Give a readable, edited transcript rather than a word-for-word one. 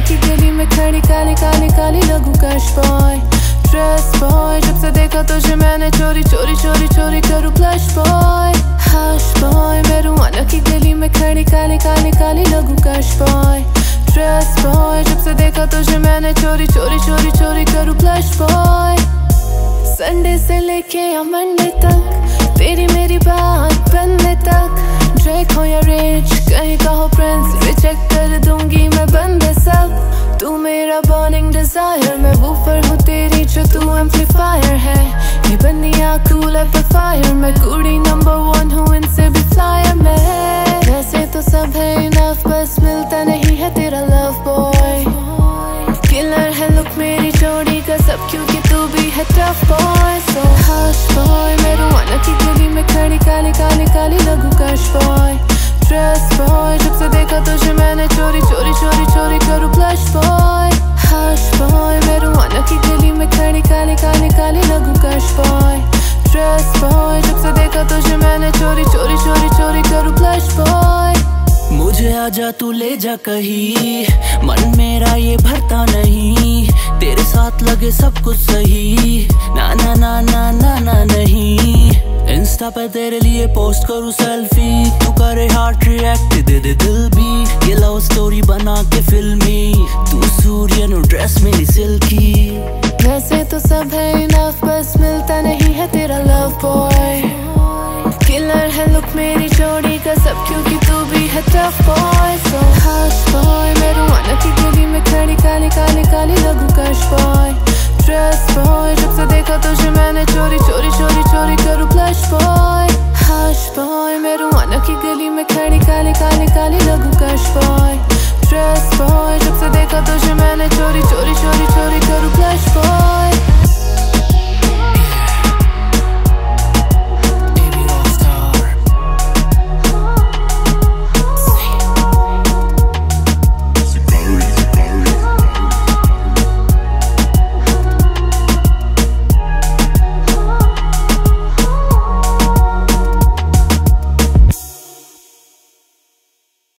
की गली में खड़ी काली काली काली लगू कश बॉय, ड्रेस बॉय। जब से देखा तुझे मैंने चोरी चोरी चोरी चोरी करूँ blush boy, hush boy. Marijuana की गली में खड़ी काली काली काली लगू कश बॉय, ड्रेस बॉय। जब से देखा तुझे मैंने चोरी चोरी चोरी चोरी करूँ ब्लश बॉय। संडे से लेके या मंडे तक तेरी मेरी बात बनने तक, ड्रेक हो या रिच कहीं का हो प्रिंस, रिजेक्ट कर दूंगी मैं बंदे सब। तू मेरा बर्निंग डिजायर, मैं वूफर हूँ तेरी जो तू एम्पलीफायर है। ये बंदियाँ कूल है पर फायर, मैं कुड़ी नंबर 1 हूँ इनसे भी फ्लायर मैं। वैसे तो सब है इनफ, बस मिलता नहीं है तेरा लव बॉय। किलर है लुक मेरी जोड़ी का सब, क्योंकि तू भी है tough boy. So hush boy, marijuana की गली में खड़ी काली काली काली लगू कश बॉय, ड्रेस बॉय। जब से देखा तुझे मैंने चोरी चोरी चोरी चोरी करूँ blush boy, hush boy. Marijuana की गली में खड़ी काली काली काली लगू कश बॉय, ड्रेस बॉय। जब से देखा तुझे मैंने चोरी चोरी चोरी चोरी करूँ ब्लश बॉय। मुझे आजा तू ले जा कहीं, मन मेरा ये भरता नहीं, तेरे साथ लगे सब कुछ सही, ना ना ना ना ना ना नहीं। इंस्टा पे तेरे लिए पोस्ट करूँ सेल्फी, तू करे हार्ट रिएक्ट दे दे दिल भी, ये लव स्टोरी बना के फिल्मी, तू सूर्य नो ड्रेस मेरी सिल्की। वैसे तो सब है इनफ, बस मिलता नहीं है तेरा लव बॉय। किलर है लुक मेरी जोड़ी का सब, क्योंकि तू भी है tough boy. So hush boy, marijuana की गली में खड़ी काली काली काली लगू कश बॉय, ड्रेस बॉय। जब से देखा तुझे मैंने चोरी चोरी चोरी चोरी करूँ blush boy, hush boy. Marijuana की गली में खड़ी काली काली काली लगू कश बॉय, ड्रेस बॉय। जब